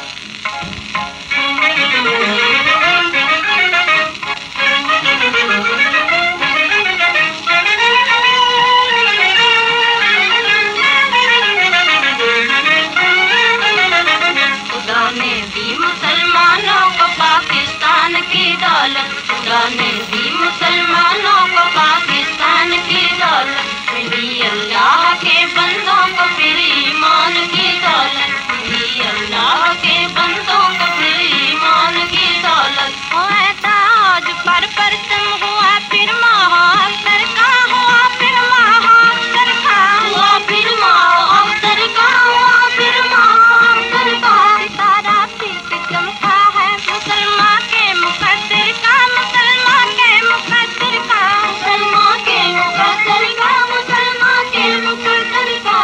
खुदा ने दी मुसलमानों को पाकिस्तान की दौलत, मिली अल्लाह के बंदों को फिर ईमान की दौलत, मिली अल्लाह के बंदों को फिर ईमान की दौलत। हुआ ताज पर परचम हुआ फिर महाअख्तर का, हुआ फिर महाअख्तर का, हुआ फिर महाअख्तर का, हुआ फिर महाअख्तर का। सितारा फिर से चमका है मुसलमान के मुकद्दर का, मुसलमान के मुकद्दर का, मुसलमान के मुकद्दर का, मुसलमान के मुकद्दर का।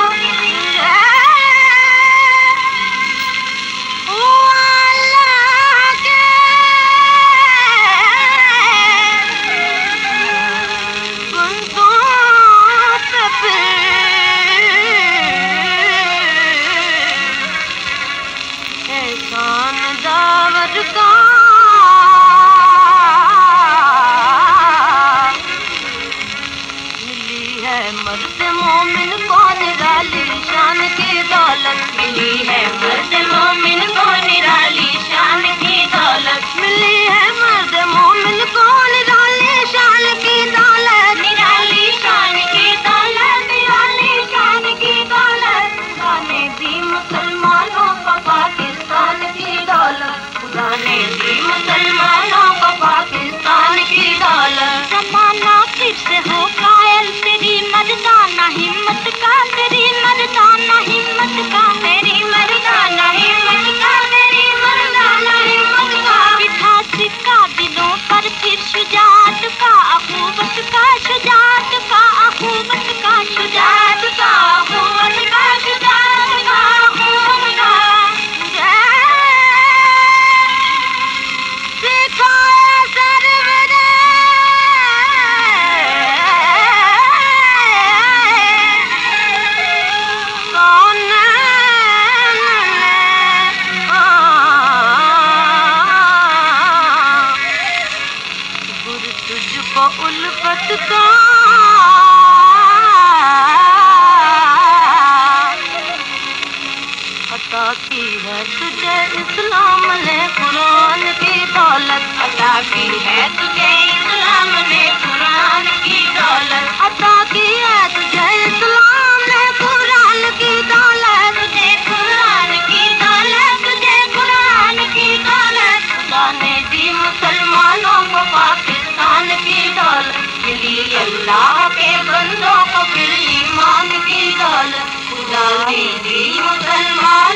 मर्द मोमिन को निराली शान की दौलत, मिली है मर्द मोमिन को निराली शान की दौलत, मिली है मर्द मोमिन को निराली शान की दौलत, निराली शान की दौलत, निराली शान की दौलत। खुदा ने दी मुसलमानों को पाकिस्तान की दौलत, खुदा ने दी मुसलमानों को पाकिस्तान की दौलत। जमाना फिर से हो कायल तेरी मर्दाना हिम्मत का, तेरी मर्दाना हिम्मत का, तेरी मर्दाना हिम्मत का, तेरी मर्दाना हिम्मत का। बिठा सिक्का दिलों पर फिर शुजात का, अखूबत का, शुजात का, अखूबत का, शुजात का, अखूबत का, शुजात का, अखूबत का। सिखाया सरवरे तुझको उल्फत का अता की है तुझे इस्लाम ने कुरान की दौलत, अता की है तुझे इस्लाम ने कुरान की दौलत, अता की है तुझे इस्लाम ने कुरान की दौलत, तुझे कुरान की दौलत, तुझे कुरान की दौलत। खुदा ने दी मुसलमानों को पाकिस्तान की दौलत, मिली अल्लाह के बंदों को फिर ईमान की दौलत, खुदा ने दी मुसलमान